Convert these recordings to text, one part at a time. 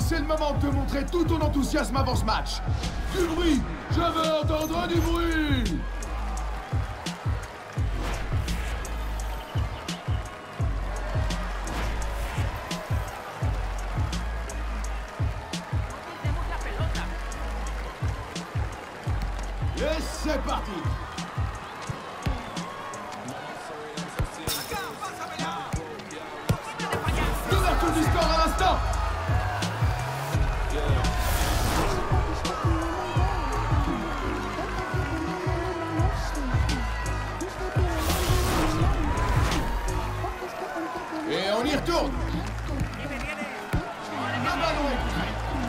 c'est le moment de te montrer tout ton enthousiasme avant ce match. Du bruit! Je veux entendre du bruit! Et c'est parti! L'ouverture du score à l'instant! Et on y retourne! Un ballon est prêt.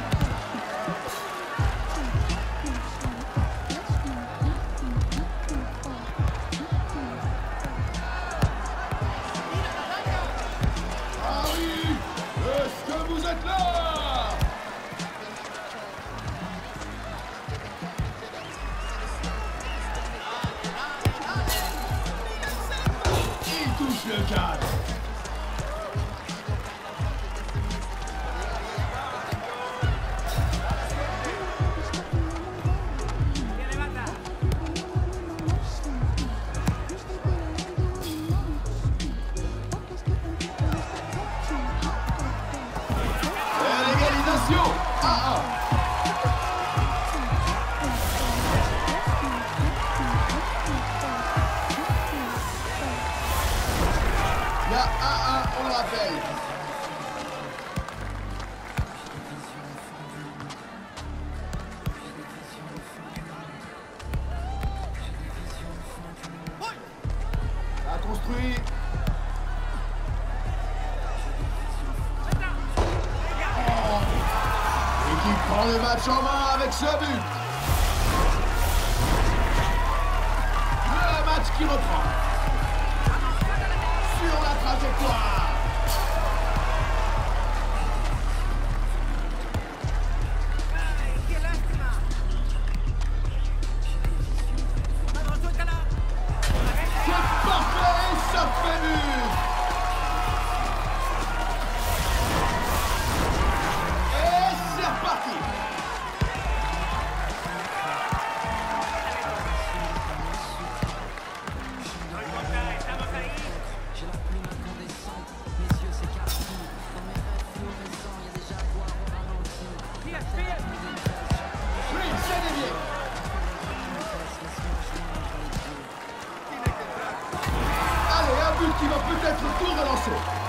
Ah oui! Est-ce que vous êtes là? Il touche le cadre. L'égalisation! 1-1. Il y a 1-1, on le rappelle. A construit. L'équipe prend le match en main avec ce but. Le match qui reprend. Sur la trajectoire. C'est parfait et ça fait but. Et c'est reparti. Oui, c'est dévié. Allez, un but qui va peut-être tout relancer.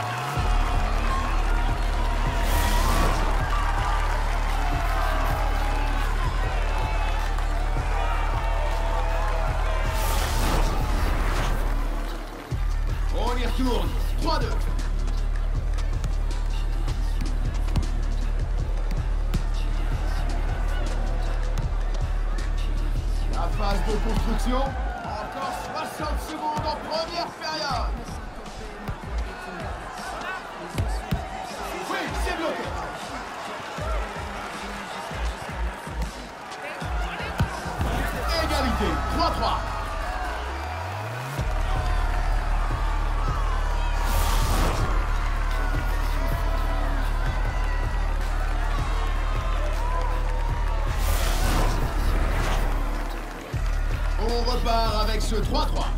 On y retourne. 3-2. La phase de construction. Encore 60 secondes en première période. Oui, c'est bloqué. Égalité. 3-3. On repart avec ce 3-3.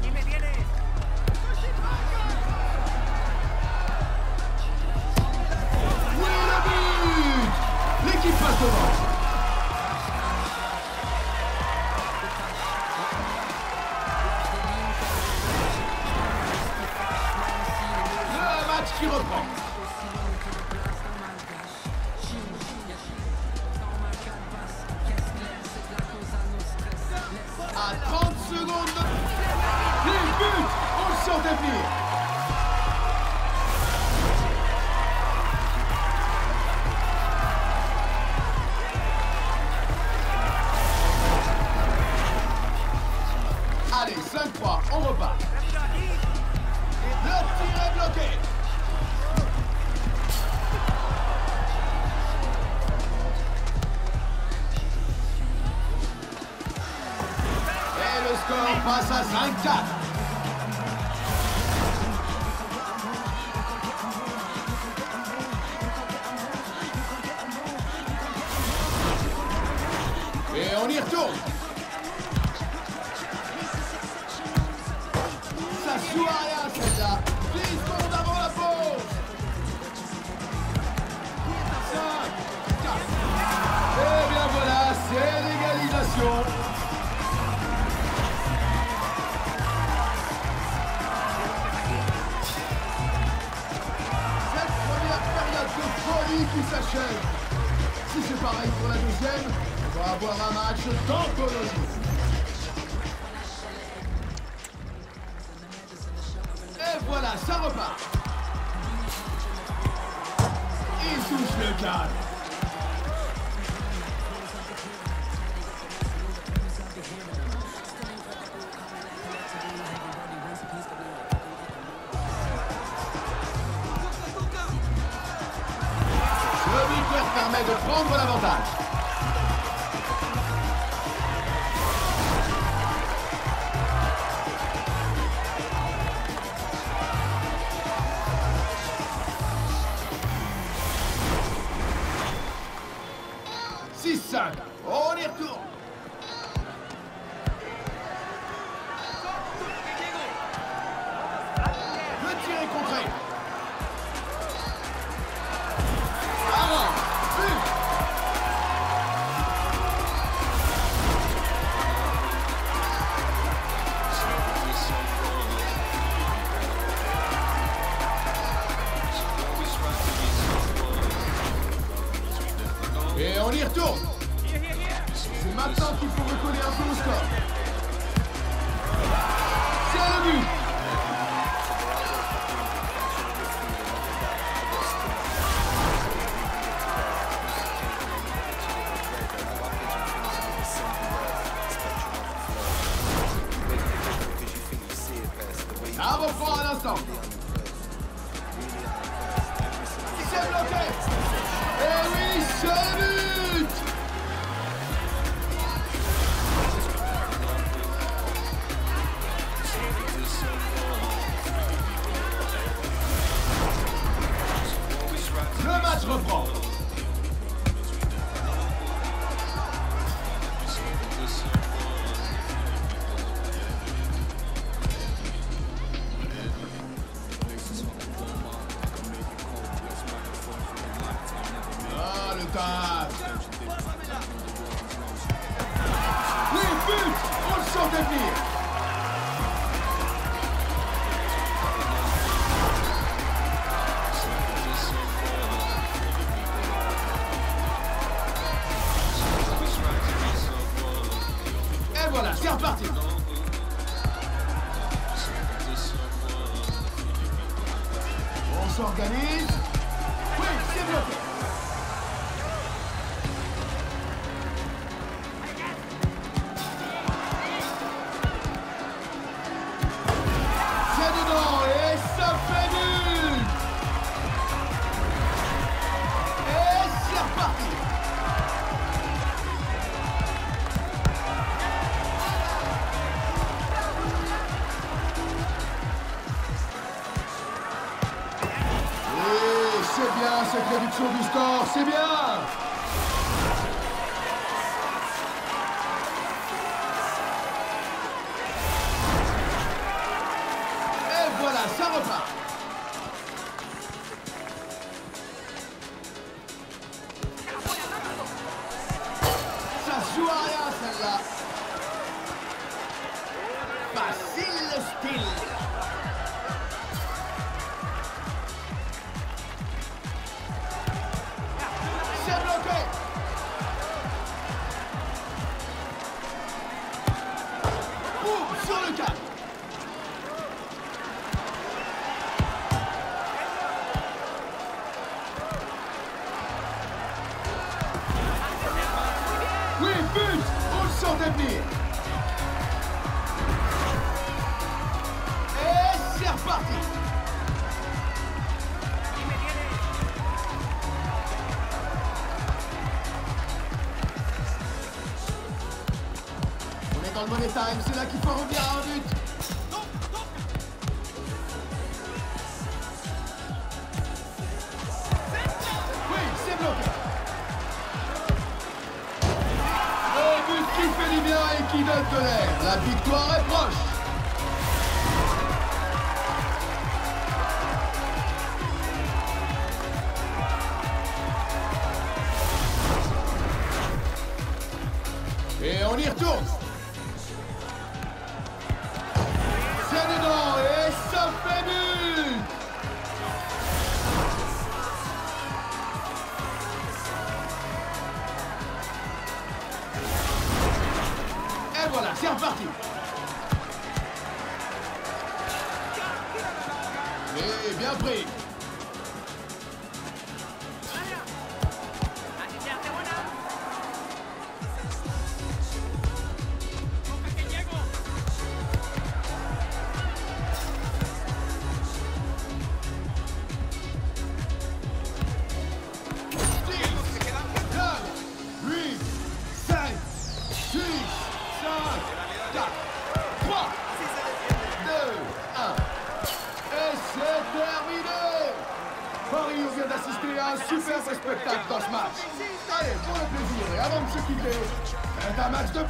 Oui, le but! L'équipe passe devant. Le match qui reprend. À 30 secondes de... Les buts! On le sentait venir. Allez, 5-3, on repart. Le tir est bloqué. Et le score passe à 5-4. on y retourne. Ça joue à rien celle-là. 10 secondes avant la pause. 5, 4. Et bien voilà, c'est l'égalisation. Cette première période de folie qui s'achève. Si c'est pareil pour la deuxième, on va avoir un match d'anthologie. Et voilà, ça repart. Il touche le cadre. Ce but leur permet de prendre l'avantage. On y retourne. Le tir est contré. Avant. But. Et on y retourne. C'est maintenant qu'il faut recoller un peu au score. C'est le but. Ça reprend à l'instant. C'est bloqué. Et oui, c'est le but. Le match reprend. Ah, le tac. Oui, but. On le sent venir. Voilà, c'est reparti. On s'organise. Oui, c'est bloqué. C'est dedans et ça fait nul. Et c'est reparti. C'est bien cette réduction du score, c'est bien. Et voilà, ça repart. Ça se joue à rien celle-là. Facile le style. C'est bloqué. Boum, sur le cadre. Oui, but. On le sent venir. Et c'est reparti. Dans le money time, c'est là qu'il faut revenir à un but. Oui, c'est bloqué. Le but qui donne de l'air. La victoire est proche. Et on y retourne. C'est dedans et ça fait but. Et voilà, c'est reparti. Et bien pris. D'assister à un superbe spectacle dans ce match. Allez, pour le plaisir et avant de se quitter, c'est un match de